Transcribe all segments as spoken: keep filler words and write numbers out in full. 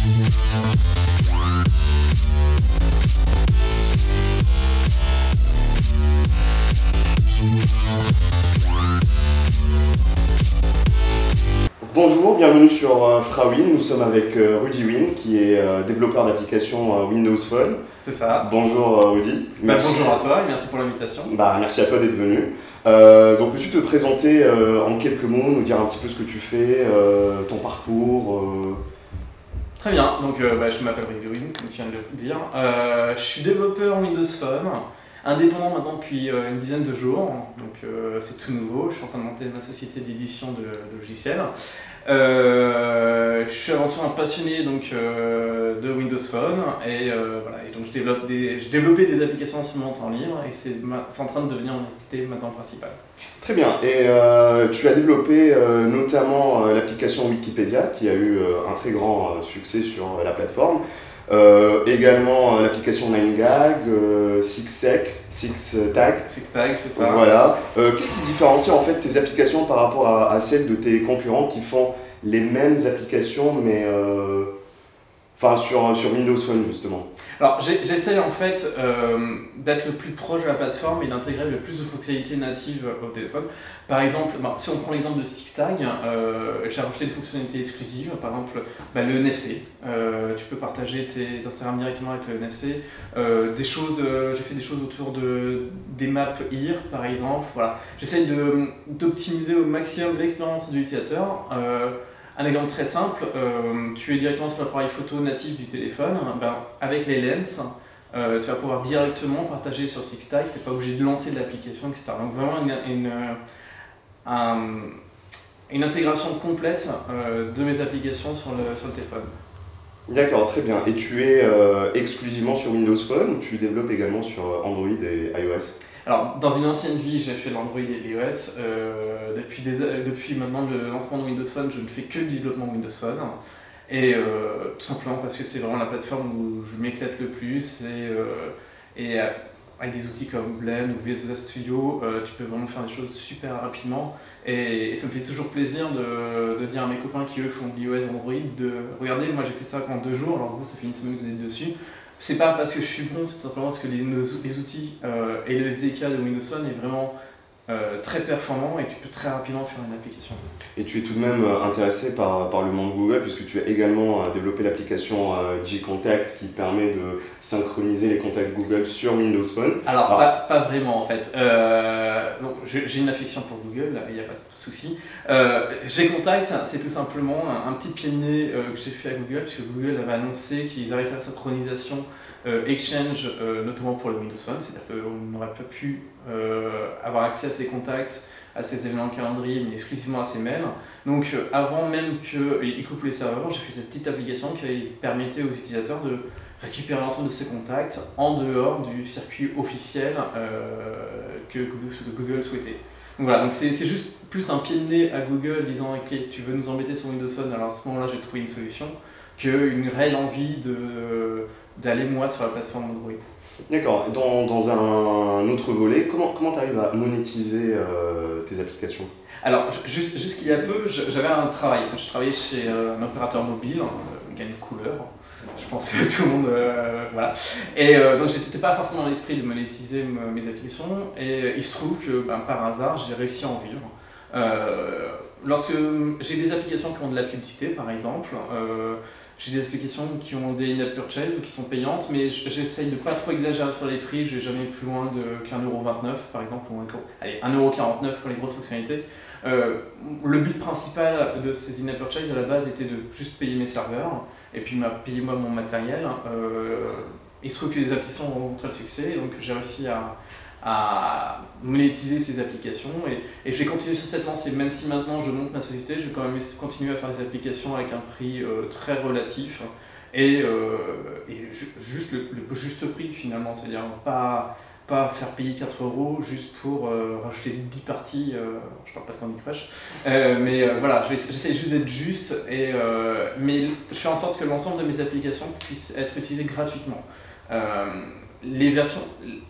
Bonjour, bienvenue sur euh, Frawin. Nous sommes avec euh, Rudy Win, qui est euh, développeur d'application euh, Windows Phone. C'est ça. Bonjour euh, Rudy. Bah, bonjour à toi et merci pour l'invitation. Bah, merci à toi d'être venu. Euh, donc peux-tu te présenter euh, en quelques mots, nous dire un petit peu ce que tu fais, euh, ton parcours euh... Très bien, donc euh, bah, je m'appelle Rudy Win, comme tu viens de le dire. Euh, je suis développeur Windows Phone, indépendant maintenant depuis euh, une dizaine de jours, donc euh, c'est tout nouveau. Je suis en train de monter ma société d'édition de, de logiciels. Euh, je suis avant tout un passionné donc, euh, de Windows Phone et, euh, voilà, et donc je développe des, je développais des applications sur mon temps libre et c'est en train de devenir mon activité maintenant principale. Très bien, et euh, tu as développé euh, notamment euh, l'application Wikipédia qui a eu euh, un très grand euh, succès sur euh, la plateforme. Euh, également euh, l'application nine gag, euh, SixSec, SixTag. SixTag, c'est ça. Voilà. Euh, Qu'est-ce qui différencie en fait tes applications par rapport à, à celles de tes concurrents qui font les mêmes applications mais euh, enfin sur, sur Windows Phone justement? Alors j'essaie en fait euh, d'être le plus proche de la plateforme et d'intégrer le plus de fonctionnalités natives au téléphone. Par exemple, bah, si on prend l'exemple de SixTag, euh, j'ai rajouté des fonctionnalités exclusives, par exemple bah, le N F C. Euh, tu peux partager tes Instagram directement avec le N F C. Euh, des choses, euh, j'ai fait des choses autour de, des maps I R par exemple. Voilà. J'essaie d'optimiser au maximum l'expérience de l'utilisateur. Euh, Un exemple très simple, euh, tu es directement sur l'appareil photo natif du téléphone, ben, avec les lens, euh, tu vas pouvoir directement partager sur SixTag, tu n'es pas obligé de lancer de l'application, et cetera. Donc vraiment une, une, un, une intégration complète euh, de mes applications sur le, sur le téléphone. D'accord, très bien. Et tu es euh, exclusivement sur Windows Phone ou tu développes également sur Android et iOS? Alors, dans une ancienne vie, j'ai fait de l'Android et l'iOS. Euh, depuis, des, depuis maintenant le lancement de Windows Phone, je ne fais que le développement Windows Phone. Et euh, tout simplement parce que c'est vraiment la plateforme où je m'éclate le plus. Et, euh, et euh, avec des outils comme Blend ou Visual Studio, euh, tu peux vraiment faire des choses super rapidement. Et, et ça me fait toujours plaisir de, de dire à mes copains qui eux font de l'iOS et Android de regardez, moi j'ai fait ça en deux jours, alors vous ça fait une semaine que vous êtes dessus. C'est pas parce que je suis bon, c'est simplement parce que les, les outils euh, et le S D K de Windows Phone est vraiment euh, très performant et tu peux très rapidement faire une application. Et tu es tout de même intéressé par, par le monde Google puisque tu as également développé l'application euh, Gcontact qui permet de synchroniser les contacts Google sur Windows Phone. Alors, Alors pas, pas vraiment en fait. Euh, J'ai une affection pour Google, il n'y a pas de souci. Euh, Gcontact, c'est tout simplement un, un petit pied de nez euh, que j'ai fait à Google puisque Google avait annoncé qu'ils arrêtaient la synchronisation Euh, Exchange, euh, notamment pour le Windows Phone, c'est-à-dire qu'on n'aurait pas pu euh, avoir accès à ses contacts, à ses événements de calendrier, mais exclusivement à ses mails. Donc euh, avant même qu'ils coupent les serveurs, j'ai fait cette petite application qui permettait aux utilisateurs de récupérer l'ensemble de ses contacts en dehors du circuit officiel euh, que Google, que Google souhaitait. Donc voilà, donc c'est juste plus un pied de nez à Google disant ok, tu veux nous embêter sur Windows Phone, alors à ce moment-là j'ai trouvé une solution, qu'une réelle envie de d'aller moi sur la plateforme Android. D'accord. Dans, dans un autre volet, comment comment tu arrives à monétiser euh, tes applications? Alors, juste, jusqu'il y a peu, j'avais un travail. Je travaillais chez euh, un opérateur mobile, euh, gagne couleur. Je pense que tout le monde... Euh, voilà. Et euh, donc, j'étais pas forcément dans l'esprit de monétiser mes applications. Et il se trouve que, ben, par hasard, j'ai réussi à en vivre. Euh, lorsque j'ai des applications qui ont de la publicité, par exemple, euh, j'ai des applications qui ont des in-app purchase ou qui sont payantes, mais j'essaye de pas trop exagérer sur les prix, je vais jamais plus loin qu'un euro vingt-neuf par exemple, ou un, allez, un euro quarante-neuf pour les grosses fonctionnalités. Euh, le but principal de ces in-app purchase à la base était de juste payer mes serveurs, et puis payer moi mon matériel. Euh, il se trouve que les applications ont rencontré le succès, donc j'ai réussi à, à monétiser ces applications et, et je vais continuer sur cette lancée, même si maintenant je monte ma société, je vais quand même continuer à faire des applications avec un prix euh, très relatif et, euh, et ju juste le, le juste prix finalement, c'est-à-dire pas, pas faire payer quatre euros juste pour euh, rajouter dix parties, euh, je parle pas de Candy Crush, euh, mais euh, voilà, j'essaie juste d'être juste, et, euh, mais je fais en sorte que l'ensemble de mes applications puissent être utilisées gratuitement. Euh, les versions...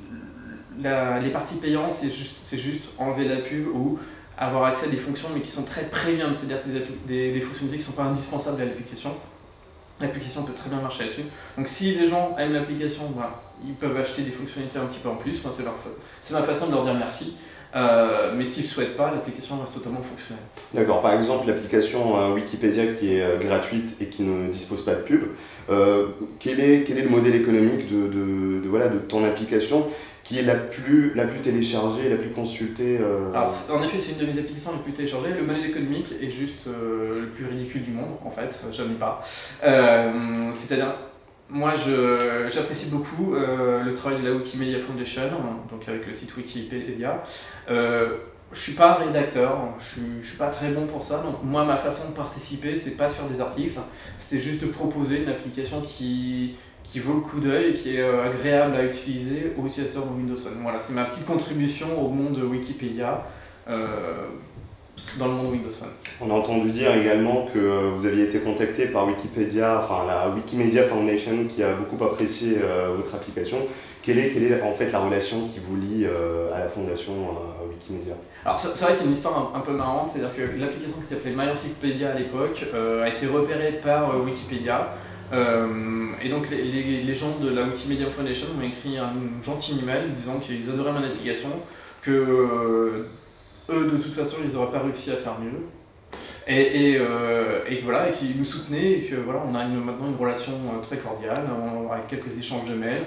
La, les parties payantes, c'est juste, juste enlever la pub ou avoir accès à des fonctions mais qui sont très premium, c'est-à-dire des, des, des fonctionnalités qui ne sont pas indispensables à l'application. l'application peut très bien marcher là-dessus. Donc si les gens aiment l'application, voilà, ils peuvent acheter des fonctionnalités un petit peu en plus. Moi, c'est leur fa- c'est ma façon de leur dire merci. Euh, mais s'ils ne souhaitent pas, l'application reste totalement fonctionnelle. D'accord, par exemple l'application euh, Wikipédia qui est euh, gratuite et qui ne dispose pas de pub, euh, quel est, quel est le modèle économique de, de, de, voilà, de ton application qui est la plus, la plus téléchargée, la plus consultée euh... Alors, en effet, c'est une de mes applications les plus téléchargées. Le modèle économique est juste euh, le plus ridicule du monde, en fait, j'en ai pas. Euh, C'est-à-dire, moi je, j'apprécie beaucoup euh, le travail de la Wikimedia Foundation, donc avec le site Wikipédia. Euh, je suis pas un rédacteur, je suis, je suis pas très bon pour ça, donc moi ma façon de participer, c'est pas de faire des articles, c'était juste de proposer une application qui, qui vaut le coup d'œil et qui est euh, agréable à utiliser aux utilisateurs de Windows Phone. Voilà, c'est ma petite contribution au monde de Wikipédia. Euh, dans le monde Windows Phone. On a entendu dire également que vous aviez été contacté par Wikipédia, enfin la Wikimedia Foundation qui a beaucoup apprécié euh, votre application. Quelle est, quelle est en fait la relation qui vous lie euh, à la fondation euh, Wikimedia? Alors c'est vrai que c'est une histoire un, un peu marrante, c'est-à-dire que l'application qui s'appelait MyEncyclopedia à l'époque euh, a été repérée par euh, Wikipédia. Euh, et donc les, les, les gens de la Wikimedia Foundation m'ont écrit un gentil email disant qu'ils adoraient mon application, que euh, eux, de toute façon, ils n'auraient pas réussi à faire mieux. Et, et, euh, et voilà, et qu'ils me soutenaient, et que voilà, on a une, maintenant une relation euh, très cordiale, on, avec quelques échanges de mails.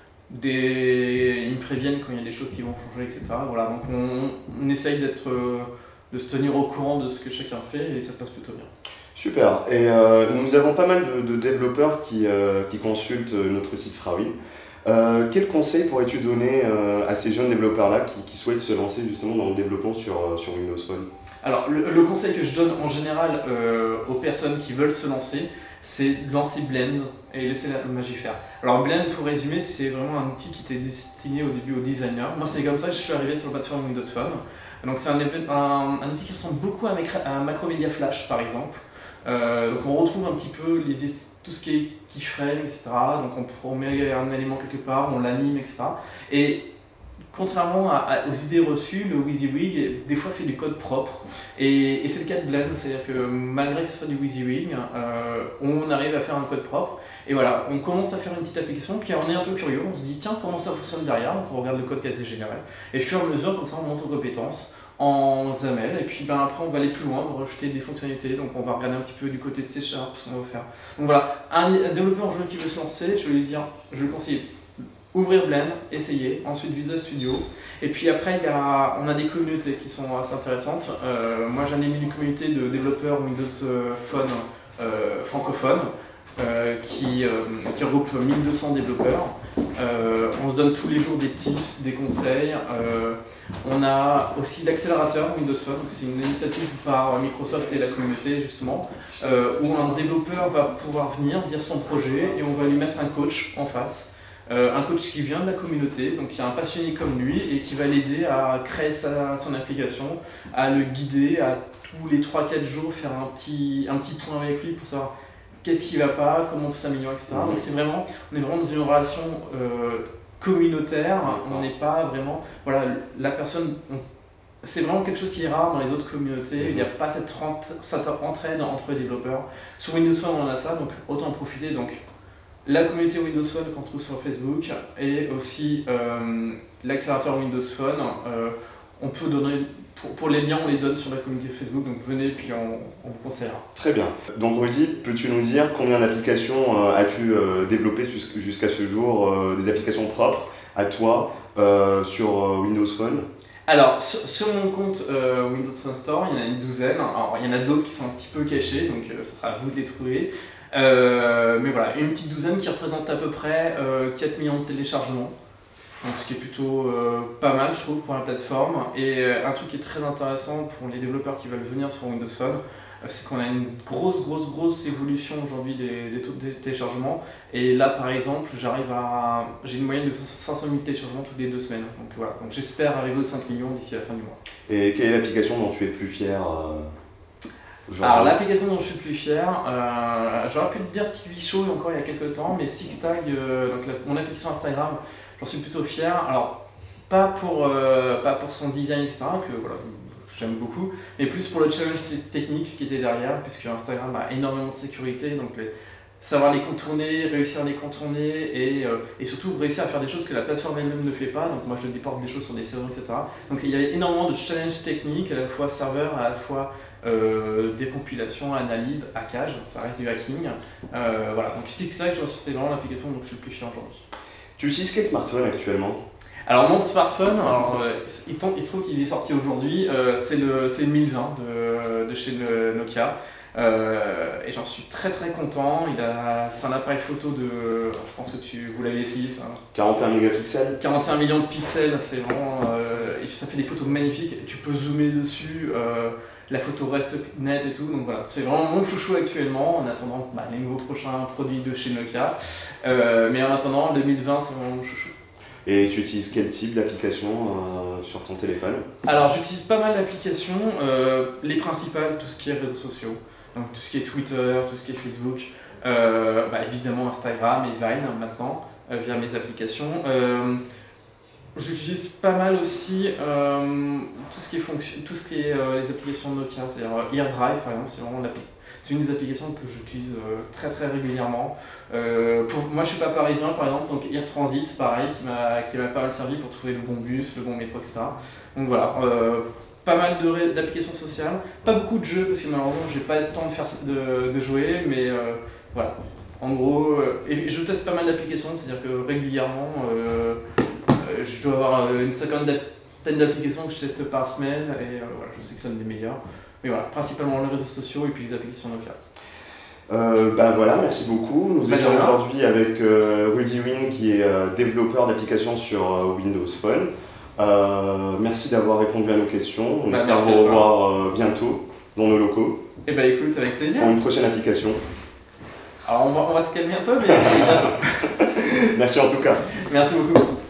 Des, ils me préviennent quand il y a des choses qui vont changer, et cetera. Voilà, donc on, on essaye d'être, euh, de se tenir au courant de ce que chacun fait, et ça se passe plutôt bien. Super. Et euh, nous avons pas mal de, de développeurs qui, euh, qui consultent notre site Frawin. Euh, quel conseil pourrais-tu donner euh, à ces jeunes développeurs-là qui, qui souhaitent se lancer justement dans le développement sur, euh, sur Windows Phone? Alors, le, le conseil que je donne en général euh, aux personnes qui veulent se lancer, c'est de lancer Blend et laisser la magie faire. Alors Blend, pour résumer, c'est vraiment un outil qui était destiné au début aux designers. Moi, c'est comme ça que je suis arrivé sur la plateforme Windows Phone. Donc c'est un, un, un outil qui ressemble beaucoup à un Macromedia Flash, par exemple. Euh, donc on retrouve un petit peu les, tout ce qui est keyframe, et cetera. Donc on, on met un élément quelque part, on l'anime, et cetera. Et contrairement à, à, aux idées reçues, le WYSIWYG des fois fait du code propre. Et, et c'est le cas de Blend, c'est-à-dire que malgré que ce soit du WYSIWYG, euh, on arrive à faire un code propre. Et voilà, on commence à faire une petite application, puis on est un peu curieux, on se dit tiens, comment ça fonctionne derrière, donc on regarde le code qui a été généré. Et au fur et à mesure, comme ça, on monte en compétences en XAML, et puis ben, après on va aller plus loin, on va rajouter des fonctionnalités, donc on va regarder un petit peu du côté de C Sharp ce qu'on va faire. Donc voilà, un, un développeur jeu qui veut se lancer, je vais lui dire, je lui conseille ouvrir Blend, essayer, ensuite Visual Studio, et puis après il y a, on a des communautés qui sont assez intéressantes. Euh, moi j'anime une communauté de développeurs Windows Phone euh, francophones, Euh, qui, euh, qui regroupe mille deux cents développeurs. Euh, on se donne tous les jours des tips, des conseils. Euh, on a aussi l'accélérateur Windows Phone, c'est une initiative par Microsoft et la communauté justement, euh, où un développeur va pouvoir venir dire son projet et on va lui mettre un coach en face. Euh, un coach qui vient de la communauté, donc qui est un passionné comme lui et qui va l'aider à créer sa, son application, à le guider, à tous les trois quatre jours faire un petit, un petit point avec lui pour savoir qu'est-ce qui ne va pas, comment on peut s'améliorer, et cetera. Donc c'est vraiment, on est vraiment dans une relation euh, communautaire, on n'est pas vraiment, voilà, la personne, c'est vraiment quelque chose qui est rare dans les autres communautés, il n'y a pas cette, cette entraide entre les développeurs. Sur Windows Phone on a ça, donc autant en profiter. Donc la communauté Windows Phone qu'on trouve sur Facebook et aussi euh, l'accélérateur Windows Phone, euh, on peut donner. Pour, pour les liens, on les donne sur la communauté Facebook, donc venez puis on, on vous conseillera. Très bien. Donc Rudy, peux-tu nous dire combien d'applications euh, as-tu euh, développées jusqu'à ce jour, euh, des applications propres à toi euh, sur euh, Windows Phone? Alors, sur, sur mon compte euh, Windows Phone Store, il y en a une douzaine. Alors, il y en a d'autres qui sont un petit peu cachés, donc euh, ça sera à vous de les trouver. Euh, mais voilà, une petite douzaine qui représente à peu près euh, quatre millions de téléchargements. Donc, ce qui est plutôt euh, pas mal, je trouve, pour la plateforme. Et euh, un truc qui est très intéressant pour les développeurs qui veulent venir sur Windows Phone, euh, c'est qu'on a une grosse, grosse, grosse évolution aujourd'hui des, des taux de téléchargement. Et là, par exemple, j'arrive à, j'ai une moyenne de cinq cent mille téléchargements toutes les deux semaines. Donc voilà, donc j'espère arriver aux cinq millions d'ici la fin du mois. Et quelle est l'application dont tu es le plus fier euh, Alors, l'application dont je suis le plus fier, euh, j'aurais pu te dire T V Show encore il y a quelques temps, mais Sixtag, euh, donc la, mon application Instagram, j'en suis plutôt fier. Alors, pas pour, euh, pas pour son design, et cetera, que voilà, j'aime beaucoup, mais plus pour le challenge technique qui était derrière, puisque Instagram a énormément de sécurité, donc les, savoir les contourner, réussir à les contourner et, euh, et surtout réussir à faire des choses que la plateforme elle-même ne fait pas. Donc moi je déporte des choses sur des serveurs, et cetera. Donc il y avait énormément de challenges techniques, à la fois serveur, à la fois euh, décompilation, analyse, hackage, ça reste du hacking. Euh, voilà, donc c'est ça que je c'est vraiment l'application dont je suis le plus fier aujourd'hui. Tu utilises quel smartphone actuellement? Alors mon smartphone, alors, euh, il, tombe, il se trouve qu'il est sorti aujourd'hui, euh, c'est le, le mille vingt de, de chez Nokia. Euh, et j'en suis très très content. Il a, c'est un appareil photo de, je pense que tu, vous l'avez essayé, ça. quarante et un mégapixels. quarante et un millions de pixels, c'est vraiment, euh, ça fait des photos magnifiques. Tu peux zoomer dessus, euh, la photo reste nette et tout. Donc voilà, c'est vraiment mon chouchou actuellement. En attendant bah, les nouveaux prochains produits de chez Nokia, euh, mais en attendant, deux mille vingt, c'est vraiment mon chouchou. Et tu utilises quel type d'application euh, sur ton téléphone? Alors j'utilise pas mal d'applications, euh, les principales, tout ce qui est réseaux sociaux. Donc tout ce qui est Twitter, tout ce qui est Facebook, euh, bah, évidemment Instagram et Vine maintenant, euh, via mes applications. Euh, J'utilise pas mal aussi euh, tout ce qui est, fonction, tout ce qui est euh, les applications de Nokia, c'est-à-dire AirDrive par exemple, c'est vraiment c'est une des applications que j'utilise euh, très très régulièrement. Euh, pour, moi je suis pas parisien par exemple, donc AirTransit pareil, qui m'a qui m'a pas mal servi pour trouver le bon bus, le bon métro, et cetera. Donc voilà. Euh, Pas mal d'applications sociales, pas beaucoup de jeux parce que malheureusement j'ai pas le temps de, faire, de, de jouer, mais euh, voilà. En gros, euh, et je teste pas mal d'applications, c'est-à-dire que régulièrement, euh, euh, je dois avoir une cinquantaine d'applications que je teste par semaine et euh, voilà, je sélectionne les meilleures. Mais voilà, principalement les réseaux sociaux et puis les applications locales. Euh, bah voilà, merci beaucoup. Nous bah étions aujourd'hui avec euh, Rudy Wing qui est euh, développeur d'applications sur euh, Windows Phone. Euh, merci d'avoir répondu à nos questions. On bah, espère vous revoir euh, bientôt dans nos locaux. Et bah écoute, avec plaisir. Pour une prochaine application. Alors on va, on va se calmer un peu, mais c'est bientôt. Merci en tout cas. Merci beaucoup.